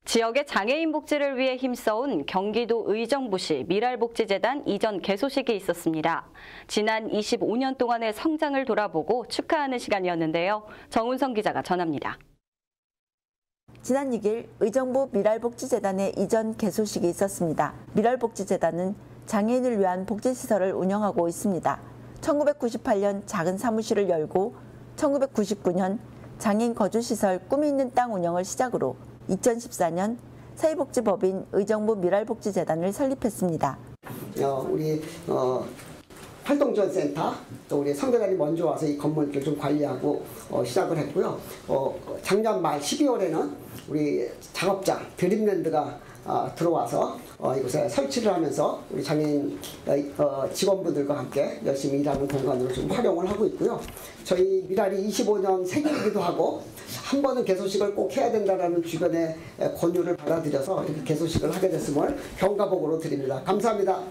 지역의 장애인 복지를 위해 힘써온 경기도 의정부시 미랄복지재단 이전 개소식이 있었습니다. 지난 25년 동안의 성장을 돌아보고 축하하는 시간이었는데요. 정운성 기자가 전합니다. 지난 6일 의정부 미랄복지재단의 이전 개소식이 있었습니다. 미랄복지재단은 장애인을 위한 복지시설을 운영하고 있습니다. 1998년 작은 사무실을 열고 1999년 장애인 거주시설 꿈이 있는 땅 운영을 시작으로 2014년 사회복지법인 의정부 미랄복지재단을 설립했습니다. 우리 활동지원센터 또 우리 상대단이 먼저 와서 이 건물을 좀 관리하고 시작을 했고요. 작년 말 12월에는 우리 작업장 드림랜드가 들어와서 이곳에 설치를 하면서 우리 장애인 직원분들과 함께 열심히 일하는 공간으로 좀 활용을 하고 있고요. 저희 미랄이 25년 생일이기도 하고 한 번은 개소식을 꼭 해야 된다는 주변의 권유를 받아들여서 이렇게 개소식을 하게 됐음을 경가복으로 드립니다. 감사합니다.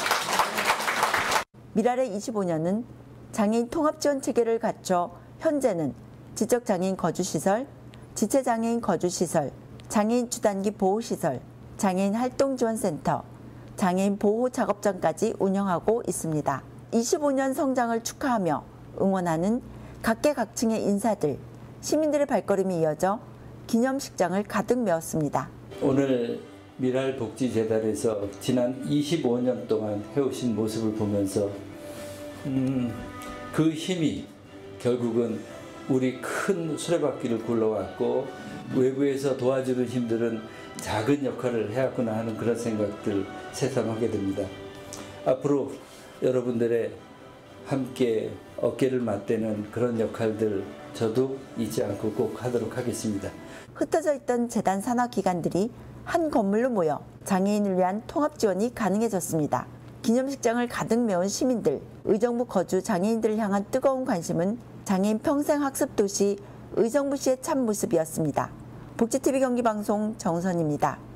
미랄의 25년은 장애인 통합지원 체계를 갖춰 현재는 지적장애인 거주시설, 지체장애인 거주시설, 장애인 주단기 보호시설, 장애인 활동지원센터, 장애인 보호작업장까지 운영하고 있습니다. 25년 성장을 축하하며 응원하는 각계각층의 인사들, 시민들의 발걸음이 이어져 기념식장을 가득 메웠습니다. 오늘 미랄복지재단에서 지난 25년 동안 해오신 모습을 보면서 그 힘이 결국은 우리 큰 수레바퀴를 굴러왔고 외부에서 도와주는 힘들은 작은 역할을 해왔구나 하는 그런 생각들 새삼하게 됩니다. 앞으로 여러분들의 함께 어깨를 맞대는 그런 역할들 저도 잊지 않고 꼭 하도록 하겠습니다. 흩어져 있던 재단 산하 기관들이 한 건물로 모여 장애인을 위한 통합 지원이 가능해졌습니다. 기념식장을 가득 메운 시민들, 의정부 거주 장애인들을 향한 뜨거운 관심은 장애인 평생학습도시 의정부시의 참 모습이었습니다. 복지TV 경기방송 정선입니다.